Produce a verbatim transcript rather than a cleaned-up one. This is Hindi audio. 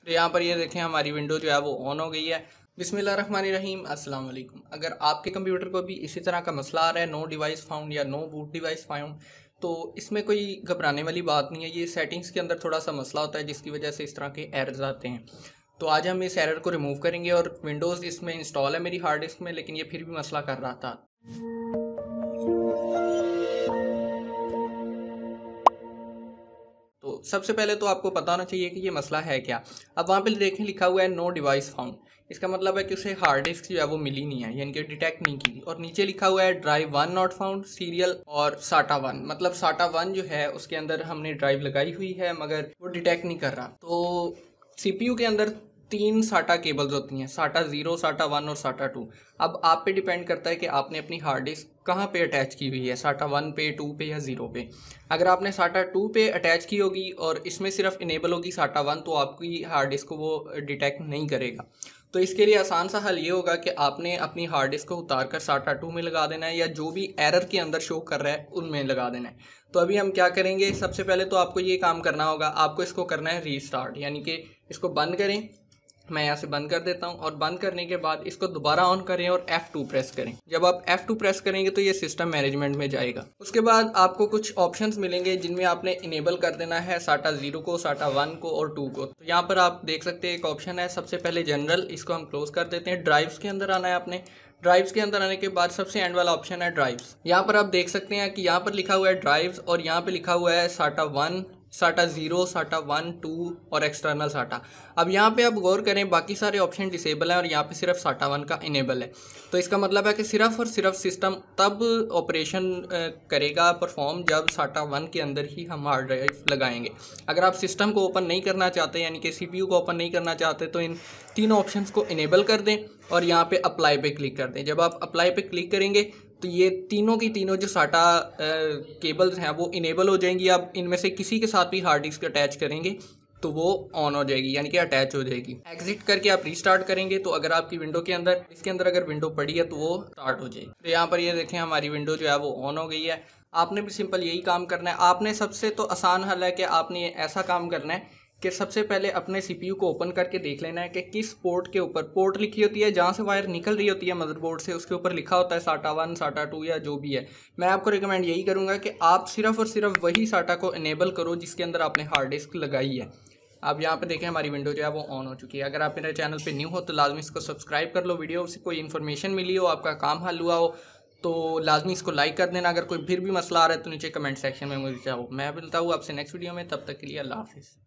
तो यहाँ पर ये देखें हमारी विंडो जो है वो ऑन हो गई है। बिस्मिल्लाहिर्रहमानिर्रहीम, अस्सलाम वालेकुम। अगर आपके कंप्यूटर को भी इसी तरह का मसला आ रहा है, नो डिवाइस फाउंड या नो बूट डिवाइस फाउंड, तो इसमें कोई घबराने वाली बात नहीं है। ये सेटिंग्स के अंदर थोड़ा सा मसला होता है जिसकी वजह से इस तरह के एरर्स आते हैं। तो आज हम इस एरर को रिमूव करेंगे और विंडोज़ इसमें इंस्टॉल है मेरी हार्ड डिस्क में, लेकिन ये फिर भी मसला कर रहा था। तो सबसे पहले तो आपको पता होना चाहिए कि ये मसला है क्या। अब वहाँ पे देखें लिखा हुआ है नो डिवाइस फाउंड, इसका मतलब है कि उसे हार्ड डिस्क जो है वो मिली नहीं है, यानी कि डिटेक्ट नहीं की। और नीचे लिखा हुआ है drive one not found, serial और साटा वन, मतलब साटा वन जो है उसके अंदर हमने ड्राइव लगाई हुई है मगर वो डिटेक्ट नहीं कर रहा। तो सीपीयू के अंदर तीन साटा केबल्स होती हैं, साटा ज़ीरो, साटा वन और साटा टू। अब आप पे डिपेंड करता है कि आपने अपनी हार्ड डिस्क कहाँ पे अटैच की हुई है, साटा वन पे, टू पे या ज़ीरो पे। अगर आपने साटा टू पे अटैच की होगी और इसमें सिर्फ इनेबल होगी साटा वन, तो आपकी हार्ड डिस्क को वो डिटेक्ट नहीं करेगा। तो इसके लिए आसान सा हल ये होगा कि आपने अपनी हार्ड डिस्क को उतार कर साटा टू में लगा देना है, या जो भी एरर के अंदर शो कर रहा है उनमें लगा देना है। तो अभी हम क्या करेंगे, सबसे पहले तो आपको ये काम करना होगा, आपको इसको करना है रीस्टार्ट, यानी कि इसको बंद करें। मैं यहाँ से बंद कर देता हूँ और बंद करने के बाद इसको दोबारा ऑन करें और एफ़ टू प्रेस करें। जब आप एफ़ टू प्रेस करेंगे तो ये सिस्टम मैनेजमेंट में जाएगा। उसके बाद आपको कुछ ऑप्शंस मिलेंगे जिनमें आपने इनेबल कर देना है साटा ज़ीरो को, साटा वन को और टू को। तो यहाँ पर आप देख सकते हैं एक ऑप्शन है सबसे पहले जनरल, इसको हम क्लोज कर देते हैं। ड्राइव्स के अंदर आना है आपने। ड्राइव्स के अंदर आने के बाद सबसे एंड वाला ऑप्शन है ड्राइव्स। यहाँ पर आप देख सकते हैं कि यहाँ पर लिखा हुआ है ड्राइव्स और यहाँ पे लिखा हुआ है साटा वन, साटा ज़ीरो, साटा वन, टू और एक्सटर्नल साटा। अब यहाँ पे आप गौर करें, बाकी सारे ऑप्शन डिसेबल हैं और यहाँ पे सिर्फ साटा वन का इनेबल है। तो इसका मतलब है कि सिर्फ और सिर्फ सिस्टम तब ऑपरेशन करेगा परफॉर्म जब साटा वन के अंदर ही हम हार्ड ड्राइव लगाएंगे। अगर आप सिस्टम को ओपन नहीं करना चाहते, यानी कि सीपीयू को ओपन नहीं करना चाहते, तो इन तीनों ऑप्शंस को इनेबल कर दें और यहाँ पे अप्लाई पे क्लिक कर दें। जब आप अप्लाई पे क्लिक करेंगे तो ये तीनों की तीनों जो साटा केबल्स हैं वो इनेबल हो जाएंगी। आप इनमें से किसी के साथ भी हार्ड डिस्क अटैच करेंगे तो वो ऑन हो जाएगी, यानी कि अटैच हो जाएगी। एग्जिट करके आप रीस्टार्ट करेंगे तो अगर आपकी विंडो के अंदर इसके अंदर अगर विंडो पड़ी है तो वो स्टार्ट हो जाएगी। तो यहाँ पर ये देखें हमारी विंडो जो है वो ऑन हो गई है। आपने भी सिंपल यही काम करना है। आपने सबसे तो आसान हल है कि आपने ऐसा काम करना है कि सबसे पहले अपने सीपीयू को ओपन करके देख लेना है कि किस पोर्ट के ऊपर, पोर्ट लिखी होती है जहाँ से वायर निकल रही होती है मदरबोर्ड से, उसके ऊपर लिखा होता है साटा वन, साटा टू या जो भी है। मैं आपको रिकमेंड यही करूँगा कि आप सिर्फ और सिर्फ वही साटा को इनेबल करो जिसके अंदर आपने हार्ड डिस्क लगाई है। अब यहाँ पे देखें हमारी विंडो जो है वो ऑन हो चुकी है। अगर आप मेरे चैनल पे न्यू हो तो लाजमी इसको सब्सक्राइब कर लो। वीडियो से कोई इन्फॉर्मेशन मिली हो, आपका काम हल हुआ हो तो लाजमी इसको लाइक कर देना। अगर कोई फिर भी मसला आ रहा है तो नीचे कमेंट सेक्शन में मुझे चाहो। मैं मिलता हूँ आपसे नेक्स्ट वीडियो में, तब तक के लिए अल्लाह हाफिज़।